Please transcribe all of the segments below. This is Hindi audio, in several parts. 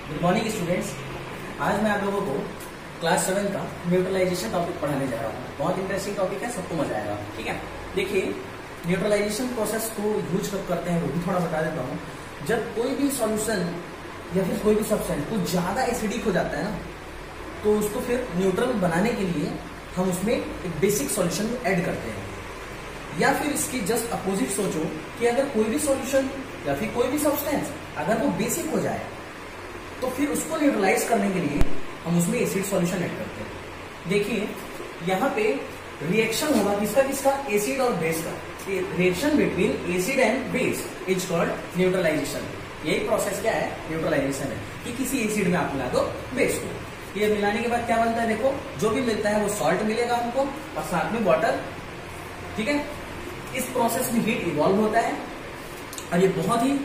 Good morning students. आज मैं आप लोगों को क्लास 7 का न्यूट्रलाइजेशन टॉपिक पढ़ाने जा रहा हूँ। बहुत इंटरेस्टिंग टॉपिक है, सबको मजा आएगा। ठीक है, देखिए न्यूट्रलाइजेशन प्रोसेस को यूज कब करते हैं वो भी थोड़ा बता देता हूँ। जब कोई भी सॉल्यूशन या फिर कोई भी सब्सटेंस कुछ ज्यादा एसिडिक हो जाता है ना, तो उसको फिर न्यूट्रल बनाने के लिए हम उसमें एक बेसिक सॉल्यूशन ऐड करते हैं। या फिर इसकी जस्ट अपोजिट सोचो कि अगर कोई भी सॉल्यूशन या फिर कोई भी सब्सटेंस अगर वो बेसिक हो जाए तो फिर उसको न्यूट्रलाइज करने के लिए हम उसमें एसिड सॉल्यूशन ऐड करते हैं। देखिए यहाँ पे रिएक्शन होगा किसका किसका, एसिड और बेस का। Reaction between acid and base is called neutralisation. यही प्रोसेस क्या है, न्यूट्रलाइजेशन है कि किसी एसिड में आप मिला दो बेस को। ये मिलाने के बाद क्या बनता है, देखो जो भी मिलता है वो सॉल्ट मिलेगा हमको और साथ में वाटर। ठीक है, इस प्रोसेस में हीट इवॉल्व होता है और ये बहुत ही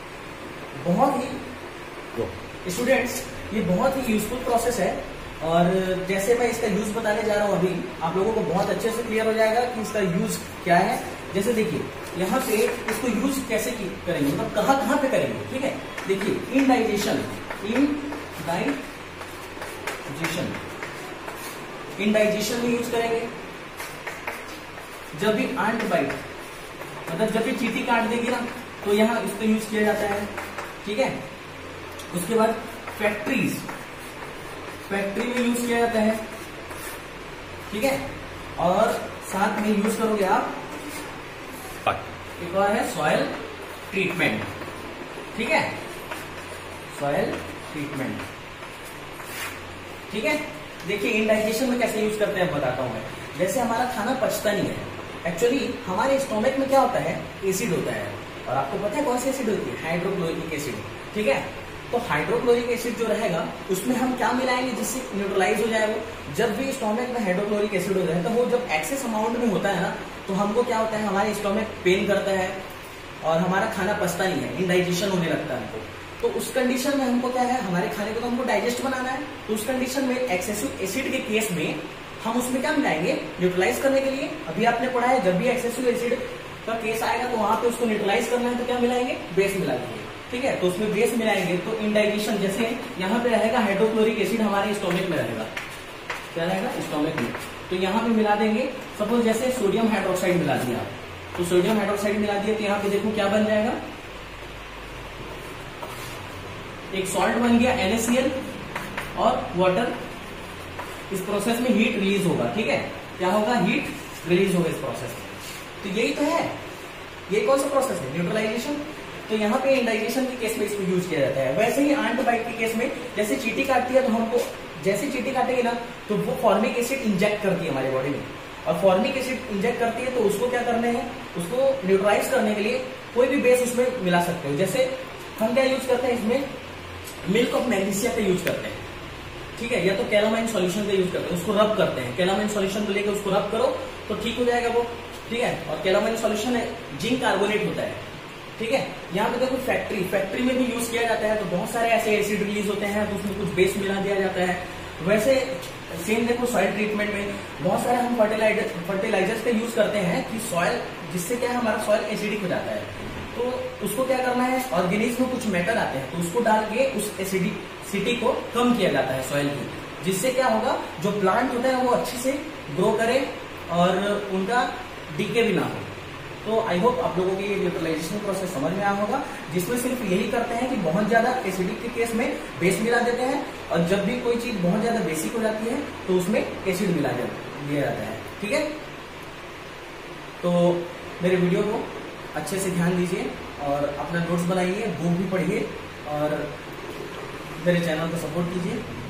स्टूडेंट्स ये बहुत ही यूजफुल प्रोसेस है। और जैसे मैं इसका यूज बताने जा रहा हूं अभी आप लोगों को बहुत अच्छे से क्लियर हो जाएगा कि इसका यूज क्या है। जैसे देखिए यहाँ पे इसको यूज कैसे करेंगे, मतलब कहाँ पे करेंगे। ठीक है, देखिए इंडाइजेशन में यूज करेंगे। जब भी आंट बाइट मतलब जब भी चींटी काट देगी ना तो यहाँ इसको यूज किया जाता है। ठीक है, उसके बाद फैक्ट्री में यूज किया जाता है। ठीक है, और साथ में यूज करोगे आप एक और है सॉयल ट्रीटमेंट। ठीक है, सॉयल ट्रीटमेंट। ठीक है, देखिए इंडाइजेशन में कैसे यूज करते हैं बताता हूं मैं। जैसे हमारा खाना पचता नहीं है, एक्चुअली हमारे स्टोमक में क्या होता है, एसिड होता है। और आपको पता है कौन सी एसिड होती है, हाइड्रोक्लोरिक एसिड। ठीक है, तो हाइड्रोक्लोरिक एसिड जो रहेगा उसमें हम क्या मिलाएंगे जिससे न्यूट्रलाइज हो जाए वो। जब भी स्टोमक में हाइड्रोक्लोरिक एसिड होता है तो वो जब एक्सेस अमाउंट में होता है ना तो हमको क्या होता है, हमारे स्टोमक पेन करता है और हमारा खाना पचता नहीं है, इंडाइजेशन होने लगता है हमको। तो उस कंडीशन में हमको क्या है, हमारे खाने को तो हमको डाइजेस्ट बनाना है। तो उस कंडीशन में एक्सेसिव एसिड के केस में हम उसमें क्या मिलाएंगे, न्यूट्रलाइज करने के लिए। अभी आपने पढ़ा है जब भी एक्सेसिव एसिड का केस आएगा तो वहां पे उसको न्यूट्रलाइज करना है तो क्या मिलाएंगे, बेस मिला देंगे। ठीक है, तो उसमें बेस मिलाएंगे तो इंडाइजेशन, जैसे यहाँ पे रहेगा हाइड्रोक्लोरिक एसिड हमारे स्टोमक में रहेगा, क्या रहेगा स्टोमक में, तो यहाँ पे मिला देंगे। सपोज जैसे सोडियम हाइड्रोक्साइड मिला दिया, तो सोडियम हाइड्रोक्साइड मिला दिया तो यहाँ पे देखो क्या बन जाएगा, एक सॉल्ट बन गया NaCl और वाटर। इस प्रोसेस में हीट रिलीज होगा। ठीक है, क्या होगा, हीट रिलीज होगा इस प्रोसेस में। तो यही तो है, ये कौन सा प्रोसेस है, न्यूट्रलाइजेशन। तो यहाँ पे इंडाइजेशन के केस में इसको यूज किया जाता है। वैसे ही आंट बाइट के केस में जैसे चींटी काटती है तो हमको जैसे चींटी काटेगी ना तो वो फॉर्मिक एसिड इंजेक्ट करती है हमारी बॉडी में, और फॉर्मिक एसिड इंजेक्ट करती है तो उसको क्या करने हैं, उसको न्यूट्रलाइज करने के लिए कोई भी बेस उसमें मिला सकते हो। जैसे हम क्या यूज करते हैं, इसमें मिल्क ऑफ मैग्नीशिया का यूज करते हैं। ठीक है, या तो कैलामाइन सॉल्यूशन का यूज करते हैं, उसको रब करते हैं। कैलामाइन सॉल्यूशन को लेकर उसको रब करो तो ठीक हो जाएगा वो। ठीक है, और कैलामाइन सॉल्यूशन है जिंक कार्बोनेट होता है। ठीक है, यहाँ पे देखो फैक्ट्री में भी यूज किया जाता है। तो बहुत सारे ऐसे एसिड रिलीज होते हैं तो उसमें कुछ बेस मिला दिया जाता है। वैसे सेम देखो सॉइल ट्रीटमेंट में बहुत सारे हम फर्टिलाइजर्स का यूज करते हैं कि सॉइल, जिससे क्या है हमारा सॉइल एसिडिक हो जाता है। तो उसको क्या करना है, ऑर्गेनिज्म में कुछ मेटल आते हैं तो उसको डाल के उस एसिडिसिटी को कम किया जाता है सॉइल की, जिससे क्या होगा, जो प्लांट होता है वो अच्छे से ग्रो करे और उनका डीके भी ना हो। तो आई होप आप लोगों को ये न्यूट्रलाइजेशन प्रोसेस समझ में आया होगा, जिसमें सिर्फ यही करते हैं कि बहुत ज्यादा एसिडिक के केस में बेस मिला देते हैं, और जब भी कोई चीज बहुत ज्यादा बेसिक हो जाती है तो उसमें एसिड मिला दिया जाता है। ठीक है, तो मेरे वीडियो को अच्छे से ध्यान दीजिए और अपना नोट्स बनाइए, बुक भी पढ़िए और मेरे चैनल को सपोर्ट कीजिए।